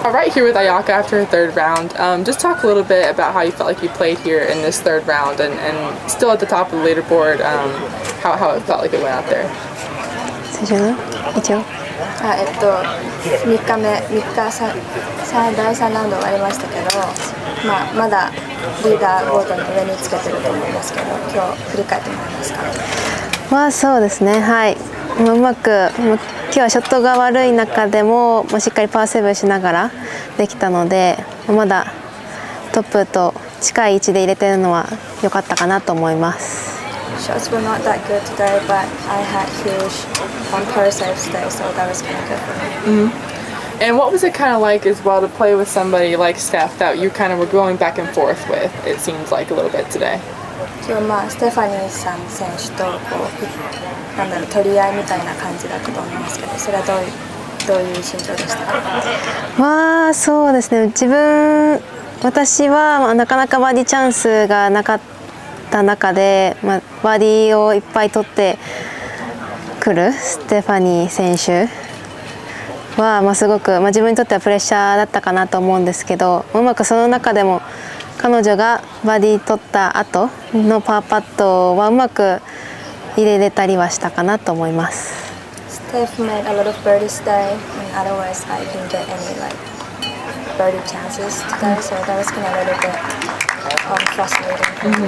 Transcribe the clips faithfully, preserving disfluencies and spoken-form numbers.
All right, here with Ayaka after her third round. Um, just talk a little bit about how you felt like you played here in this third round and, and still at the top of the leaderboard, um, how, how it felt like it went out there. あえっと、みっかめ、みっかさだいさんラウンド終わりましたけど、まあ、まだリーダーボードの上につけてると思いますけど、今日振り返ってもらえますか。 まあそうですね、はい、うまく今日はショットが悪い中でもしっかりパーセーブしながらできたので、まだトップと近い位置で入れてるのは良かったかなと思います。 Shots were not that good today, but I had huge on par saves today, so that was kind of good for me. Mm-hmm. And what was it kind of like as well to play with somebody like Steph that you kind of were going back and forth with, it seems like a little bit today? 今日まあステファニーさん選手とこうなんだろう取り合いみたいな感じだったと思いますけど、それはどういうどういう心境でしたか。 まあそうですね、自分私はなかなかバーディーチャンスがなかった中で、まあ、バーディーをいっぱい取ってくるステファニー選手は、まあ、すごく、まあ、自分にとってはプレッシャーだったかなと思うんですけど、うまくその中でも彼女がバーディー取った後のパーパットはうまく入れれたりはしたかなと思います。 Steph made a lot of birdies today, and otherwise I didn't get any like birdie chances today, so that was kind of a little bit um, frustrating for me.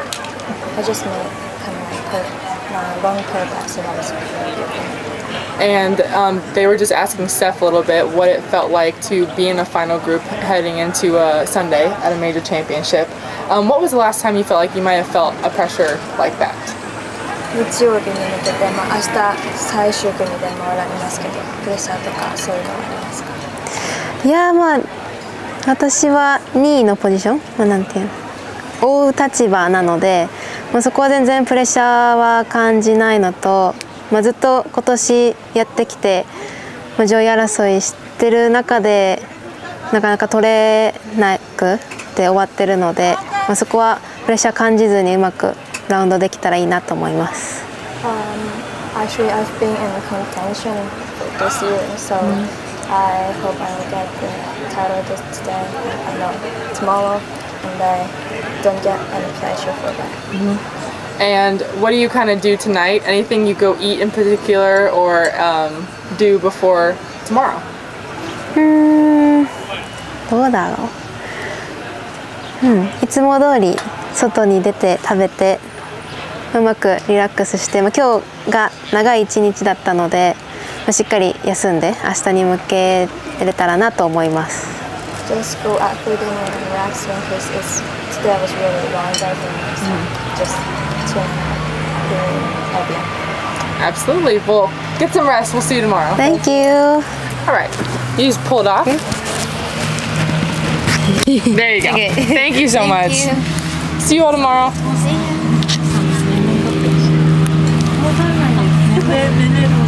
But I just made kind of like per, uh, wrong purpose, so that was really good for me. And um, they were just asking Steph a little bit what it felt like to be in a final group heading into a Sunday at a major championship. Um, what was the last time you felt like you might have felt a pressure like that? 日曜日に向けて、まあ、明日最終組で回られますけど、プレッシャーとかそういうのはありますか。 いやまあ私はにいのポジション、まあ、なんていうの追う立場なので、まあ、そこは全然プレッシャーは感じないのと、まあ、ずっと今年やってきて、まあ、上位争いしてる中でなかなか取れなくて終わってるので、まあ、そこはプレッシャー感じずにうまくラウンドできたらいいなと思います。 Um, actually, I've been in contention this year, so I hope I will get the title this today, I know tomorrow, and I don't get any pressure for that. Mm-hmm. And what do you kind of do tonight? Anything you go eat in particular or um, do before tomorrow? うーん、どうだろう。うん、いつも通り外に出て食べてうまくリラックスして、まあ、今日が長い一日だったので、まあ、しっかり休んで明日に向けれたらなと思います。 Just go out for dinner and relaxing because it's today was really long day for me, so just chill, feeling heavy. Absolutely. Well, get some rest. We'll see you tomorrow. Thank you. All right. You just pull it off. Okay. There you go. Okay. Thank you so Thank much. You. See you all tomorrow. See you.